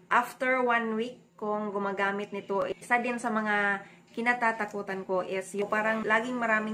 after 1 week kung gumagamit nito, isa din sa mga kinatatakutan ko is yung parang laging maraming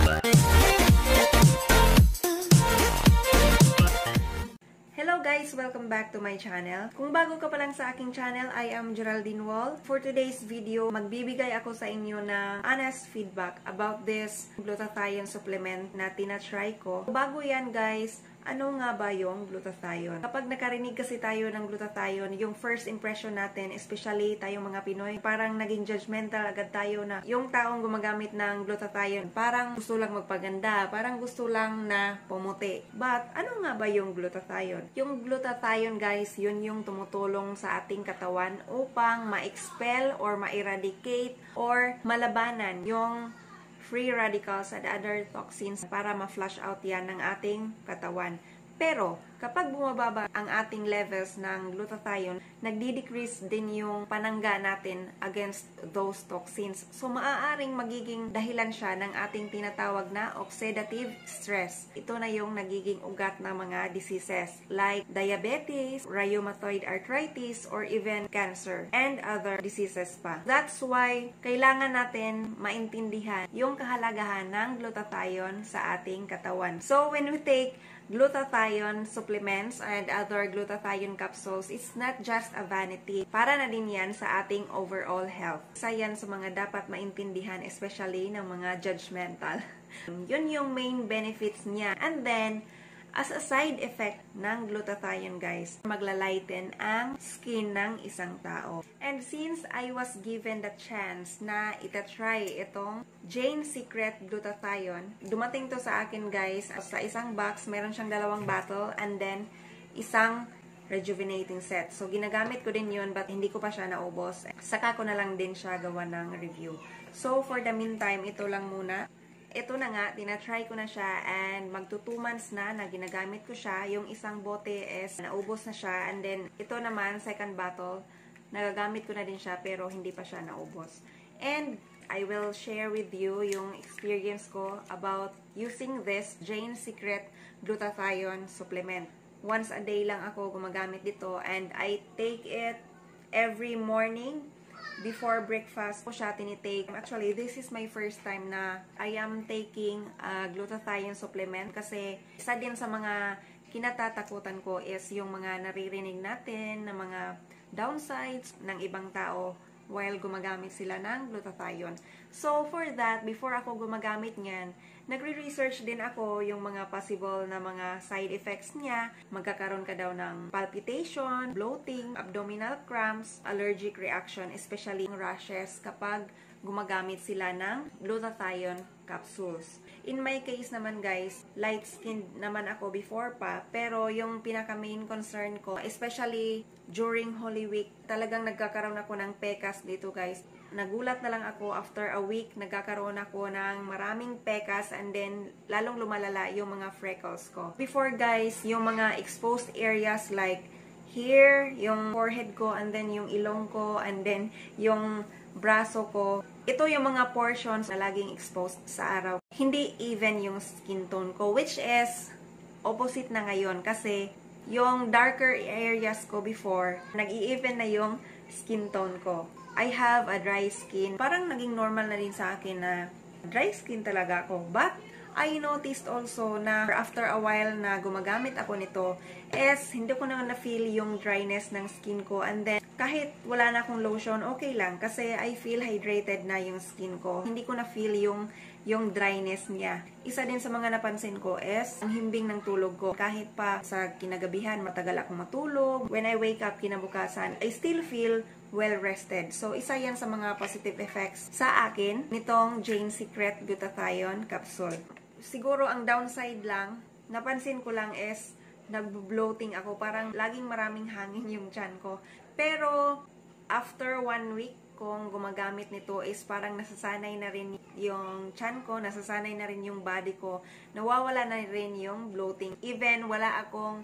Hello guys! Welcome back to my channel. Kung bago ka pa lang sa aking channel, I am Geraldine Wall. For today's video, magbibigay ako sa inyo ng honest feedback about this glutathione supplement na tinatry ko. Bago yan guys, ano nga ba yung glutathione? Kapag nakarinig kasi tayo ng glutathione, yung first impression natin, especially tayong mga Pinoy, parang naging judgmental agad tayo na yung taong gumagamit ng glutathione, parang gusto lang magpaganda, parang gusto lang na pumuti. But, ano nga ba yung glutathione? Yung glutathione guys, yun yung tumutulong sa ating katawan upang ma-expel or ma-eradicate or malabanan yung free radicals and other toxins para ma-flush out yan ng ating katawan. Pero, kapag bumababa ang ating levels ng glutathione, nagdi-decrease din yung panangga natin against those toxins. So, maaaring magiging dahilan siya ng ating tinatawag na oxidative stress. Ito na yung nagiging ugat ng mga diseases like diabetes, rheumatoid arthritis, or even cancer, and other diseases pa. That's why, kailangan natin maintindihan yung kahalagahan ng glutathione sa ating katawan. So, when we take glutathione supplements and other glutathione capsules, it's not just a vanity. Para na din yan sa ating overall health. Isa yan sa mga dapat maintindihan, especially ng mga judgmental. Yun yung main benefits niya. And then, as a side effect ng glutathione guys, maglalighten ang skin ng isang tao. And since I was given the chance na itatry itong Jane Secret Glutathione, dumating to sa akin guys, sa isang box, meron siyang 2 bottle and then isang rejuvenating set. So, ginagamit ko din yun but hindi ko pa siya naubos. Saka ko na lang din siya gawa ng review. So, for the meantime, ito lang muna. Ito na nga, tinatry ko na siya and magto 2 months na ginagamit ko siya. Yung isang bote is naubos na siya and then ito naman, second bottle, nagagamit ko na din siya pero hindi pa siya naubos. And I will share with you yung experience ko about using this Jane Secret Glutathione supplement. Once a day lang ako gumagamit dito and I take it every morning. Before breakfast ko siya tinitake. Actually, this is my first time na I am taking glutathione supplement kasi isa din sa mga kinatatakutan ko is yung mga naririnig natin na mga downsides ng ibang tao while gumagamit sila ng glutathione. So, for that, before ako gumagamit niyan, nagre-research din ako yung mga possible na mga side effects niya. Magkakaroon ka daw ng palpitation, bloating, abdominal cramps, allergic reaction, especially rashes kapag gumagamit sila ng glutathione capsules. In my case naman guys, light-skinned naman ako before pa, pero yung pinaka-main concern ko, especially during Holy Week, talagang nagkakaroon ako ng pekas dito guys. Nagulat na lang ako after a week, nagkakaroon ako ng maraming pekas and then lalong lumalala yung mga freckles ko. Before guys, yung mga exposed areas like here, yung forehead ko, and then yung ilong ko, and then yung braso ko, ito yung mga portions na laging exposed sa araw. Hindi even yung skin tone ko, which is opposite na ngayon kasi yung darker areas ko before, nag-i-even na yung skin tone ko. I have a dry skin. Parang naging normal na din sa akin na dry skin talaga ako. But, I noticed also na after a while na gumagamit ako nito, is hindi ko na na-feel yung dryness ng skin ko. And then, kahit wala na akong lotion, okay lang. Kasi I feel hydrated na yung skin ko. Hindi ko na-feel yung dryness niya. Isa din sa mga napansin ko is ang himbing ng tulog ko. Kahit pa sa kinagabihan, matagal akong matulog. When I wake up kinabukasan, I still feel well-rested. So, isa yan sa mga positive effects sa akin nitong Jane Secret Glutathione capsule. Siguro ang downside lang, napansin ko lang is nag-bloating ako. Parang laging maraming hangin yung tiyan ko. Pero, after 1 week kung gumagamit nito is parang nasasanay na rin yung tiyan ko, nasasanay na rin yung body ko, nawawala na rin yung bloating. Even wala akong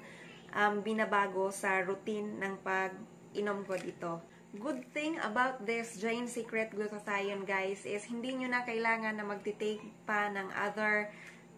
binabago sa routine ng pag-inom ko dito. Good thing about this Jane Secret Glutathione guys is hindi nyo na kailangan na magtitake pa ng other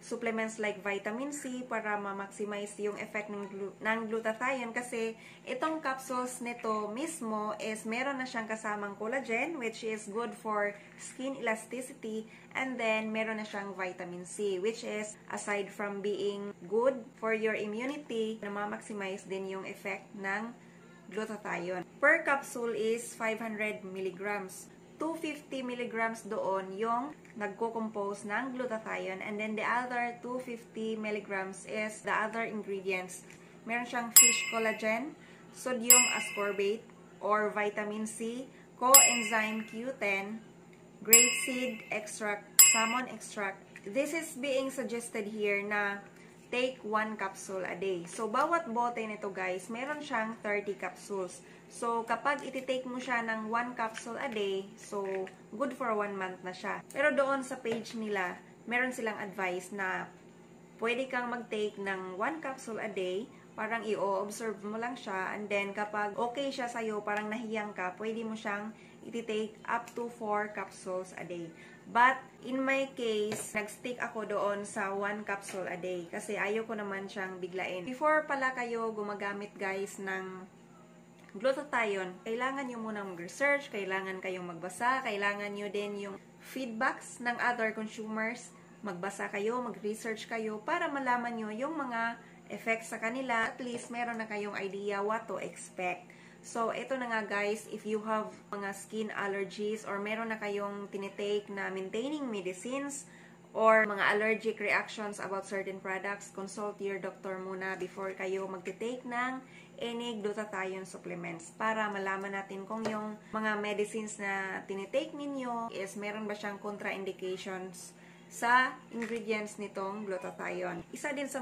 supplements like vitamin C para ma-maximize yung effect ng glutathione kasi itong capsules nito mismo is meron na siyang kasamang collagen which is good for skin elasticity, and then meron na siyang vitamin C which is aside from being good for your immunity, na ma-maximize din yung effect ng glutathione. Per capsule is 500 milligrams. 250 milligrams doon yung nagko-compose ng glutathione, and then the other 250 milligrams is the other ingredients. Meron siyang fish collagen, sodium ascorbate or vitamin C, coenzyme Q10, grapeseed extract, salmon extract. This is being suggested here na take 1 capsule a day. So, bawat bote nito guys, meron siyang 30 capsules. So, kapag iti-take mo siya ng 1 capsule a day, so, good for 1 month na siya. Pero doon sa page nila, meron silang advice na pwede kang mag-take ng 1 capsule a day, parang i-observe mo lang siya, and then kapag okay siya sa'yo, parang nahiyang ka, pwede mo siyang iti-take up to 4 capsules a day. But, in my case, nag-stick ako doon sa 1 capsule a day kasi ayoko naman siyang biglain. Before pala kayo gumagamit guys ng glutathione, kailangan nyo munang mag-research, kailangan kayong magbasa, kailangan nyo din yung feedbacks ng other consumers, magbasa kayo, mag-research kayo para malaman nyo yung mga effects sa kanila. At least, meron na kayong idea what to expect. So, ito na nga guys, if you have mga skin allergies or meron na kayong tinitake na maintaining medicines or mga allergic reactions about certain products, consult your doctor muna before kayo magtitake ng any glutathione supplements para malaman natin kung yung mga medicines na tinitake ninyo is meron ba siyang contraindications sa ingredients nitong glutathione. Isa din sa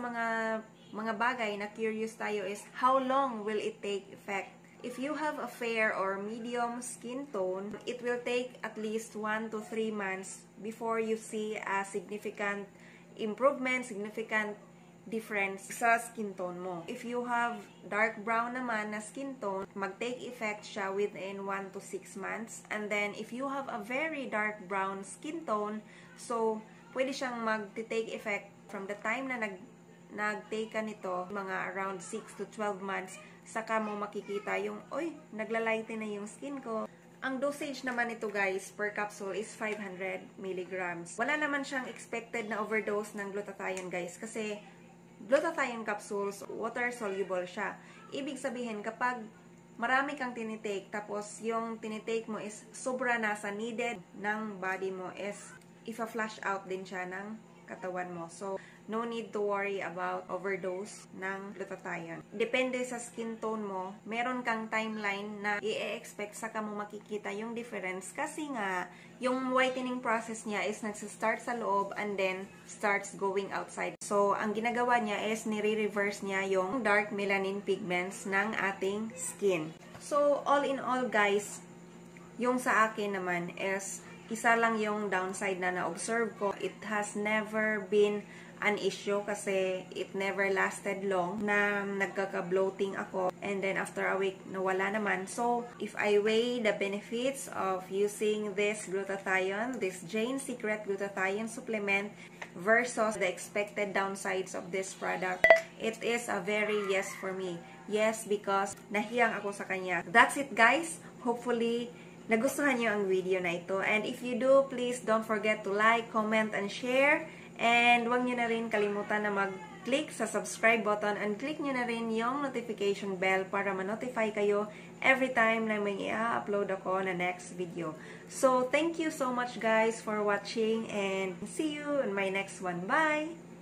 mga bagay na curious tayo is how long will it take effect? If you have a fair or medium skin tone, it will take at least 1 to 3 months before you see a significant improvement, significant difference sa skin tone mo. If you have dark brown naman na skin tone, mag-take effect siya within 1 to 6 months. And then, if you have a very dark brown skin tone, so, pwede siyang mag-take effect from the time na nag-take ka nito, mga around 6 to 12 months, saka mo makikita yung, oy, naglalighten na yung skin ko. Ang dosage naman nito guys, per capsule is 500 milligrams. Wala naman siyang expected na overdose ng glutathione guys, kasi glutathione capsules, water-soluble siya. Ibig sabihin, kapag marami kang tinitake, tapos yung tinitake mo is sobra na sa needed ng body mo, is ifa-flush out din siya ng katawan mo. So, no need to worry about overdose ng glutathione. Depende sa skin tone mo, meron kang timeline na i-expect saka mo makikita yung difference kasi nga, yung whitening process niya is nagsistart sa loob and then starts going outside. So, ang ginagawa niya is nire-reverse niya yung dark melanin pigments ng ating skin. So, all in all guys, yung sa akin naman is isa lang yung downside na na-observe ko. It has never been an issue kasi it never lasted long na nagkaka-bloating ako, and then after a week nawala naman. So if I weigh the benefits of using this glutathione, this Jane Secret glutathione supplement versus the expected downsides of this product, it is a very yes for me. Yes, because nahiyang ako sa kanya. That's it guys. Hopefully nagustuhan niyo ang video na ito, and if you do, please don't forget to like, comment, and share. And huwag nyo na rin kalimutan na mag-click sa subscribe button and click nyo na rin yung notification bell para ma-notify kayo every time na may i-upload ako na next video. So, thank you so much guys for watching and see you in my next one. Bye!